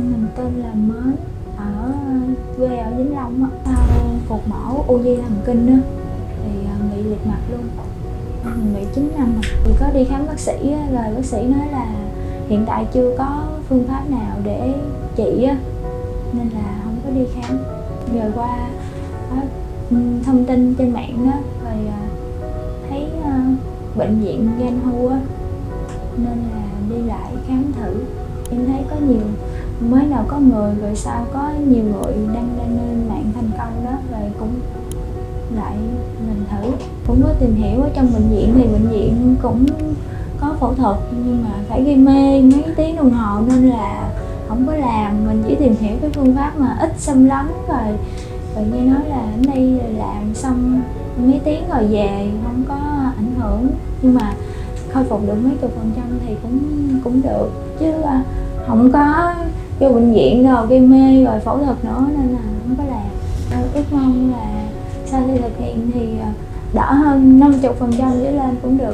Mình tên là Mến, ở quê ở Vĩnh Long á. Sau cuộc mổ u di thần kinh á thì bị liệt mặt luôn. Mình bị 9 năm rồi. Thì có đi khám bác sĩ á, rồi bác sĩ nói là hiện tại chưa có phương pháp nào để trị á, nên là không có đi khám. Rồi qua thông tin trên mạng á, rồi thấy bệnh viện Gan Hu á, nên là đi lại khám thử. Em thấy có nhiều, mới đầu có người rồi sau có nhiều người đăng lên mạng thành công đó, rồi cũng lại mình thử. Cũng có tìm hiểu ở trong bệnh viện thì bệnh viện cũng có phẫu thuật nhưng mà phải gây mê mấy tiếng đồng hồ nên là không có làm. Mình chỉ tìm hiểu cái phương pháp mà ít xâm lấn rồi nghe nói là ở đây làm xong mấy tiếng rồi về không có ảnh hưởng, nhưng mà khôi phục được mấy chục % thì cũng được, chứ không có vô bệnh viện rồi gây mê rồi phẫu thuật nữa nên là không có làm. Ước mong là sau khi thực hiện thì đỡ hơn 50% trở lên cũng được.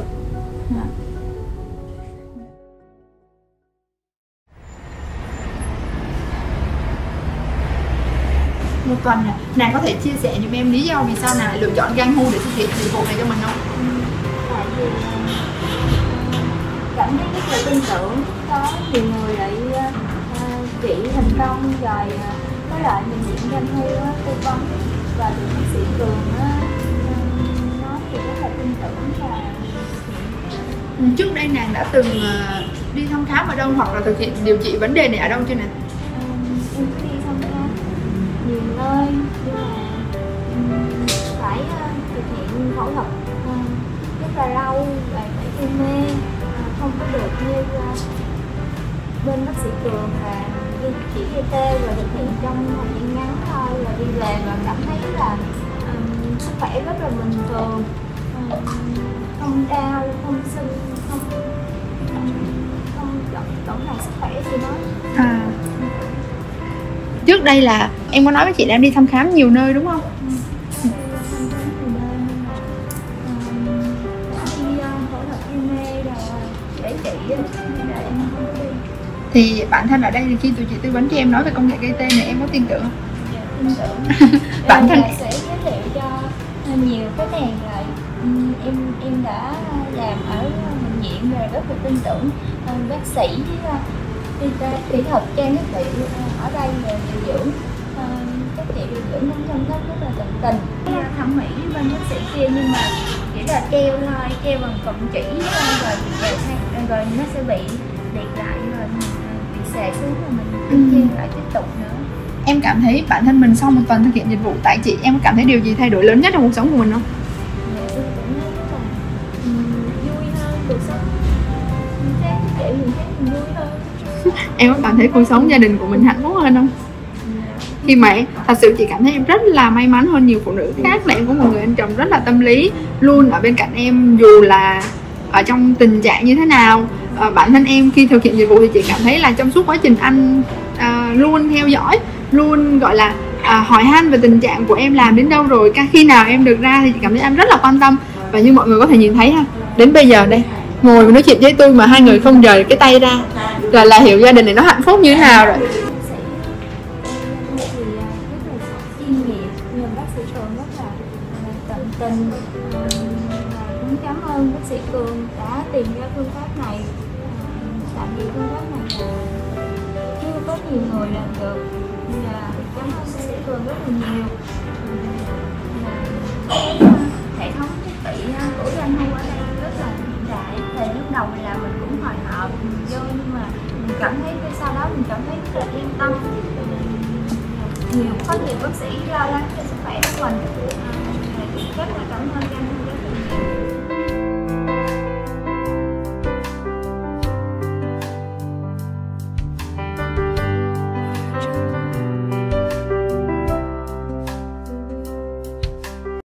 Một tuần này, nàng có thể chia sẻ cho em lý do vì sao nàng lại lựa chọn Gan Hu để thực hiện dịch vụ này cho mình không? Tại vì cảm thấy rất là tin tưởng, có nhiều người lại trị thành công, rồi có lại bệnh viện Gan Hu tư vấn và được bác sĩ Cường nói thì rất là tin tưởng. Và trước đây nàng đã từng đi thăm khám ở đâu hoặc là thực hiện điều trị vấn đề này ở đâu chưa nè? Em có đi thăm khám nhiều nơi nhưng mà phải thực hiện phẫu thuật rất là lâu, và phải gây mê, không có được như bên bác sĩ Cường là chỉ gây tê và thực hiện trong thời gian ngắn thôi và đi về, và cảm thấy là sức khỏe rất là bình thường, không đau, không sưng, không tổn hại sức khỏe gì đó. Trước đây là em có nói với chị đang đi thăm khám nhiều nơi đúng không? Thì bản thân ở đây thì khi tụi chị tư vấn cho em nói về công nghệ gây tê này em có tin tưởng không? Dạ, tin tưởng. Bản thân sẽ giới thiệu cho nhiều khách hàng lại. Em đã làm ở bệnh viện rồi rất là tin tưởng bác sĩ kỹ thuật trang thiết bị ở đây và điều dưỡng, các chị điều dưỡng cũng chăm sóc rất là tận tình. Thẩm mỹ bên bác sĩ kia nhưng mà chỉ là treo thôi, treo bằng cụm chỉ rồi nó sẽ bị liệt lại rồi bị xề xuống rồi mình treo lại tiếp tục nữa. Em cảm thấy bản thân mình sau một tuần thực hiện dịch vụ tại chị, em có cảm thấy điều gì thay đổi lớn nhất trong cuộc sống của mình không? Tôi cũng thấy rất là vui hơn cuộc sống. Mình thấy vui hơn. Em có cảm thấy cuộc sống gia đình của mình hạnh phúc hơn không? Khi mà thật sự chị cảm thấy em rất là may mắn hơn nhiều phụ nữ khác là em có một người anh chồng rất là tâm lý, luôn ở bên cạnh em dù là ở trong tình trạng như thế nào. Bản thân em khi thực hiện dịch vụ thì chị cảm thấy là trong suốt quá trình anh luôn theo dõi, luôn gọi là hỏi han về tình trạng của em làm đến đâu rồi, khi nào em được ra thì chị cảm thấy em rất là quan tâm. Và như mọi người có thể nhìn thấy ha, đến bây giờ đây ngồi nói chuyện với tôi mà hai người không rời cái tay ra là hiểu gia đình này nó hạnh phúc như thế nào rồi. Tình cũng cảm ơn bác sĩ Cường đã tìm ra phương pháp này, tại vì phương pháp này là chưa có nhiều người làm được. Cảm ơn bác sĩ Cường rất là nhiều. Hệ thống thiết bị của Gan Hu ở đây rất là hiện đại. Thì lúc đầu mình làm mình cũng hồi hộp vô, nhưng mà mình cảm thấy sau đó mình cảm thấy rất là yên tâm. Có nhiều bác sĩ lo lắng cho sức khỏe của mình. Rất là cảm ơn Gan Hu.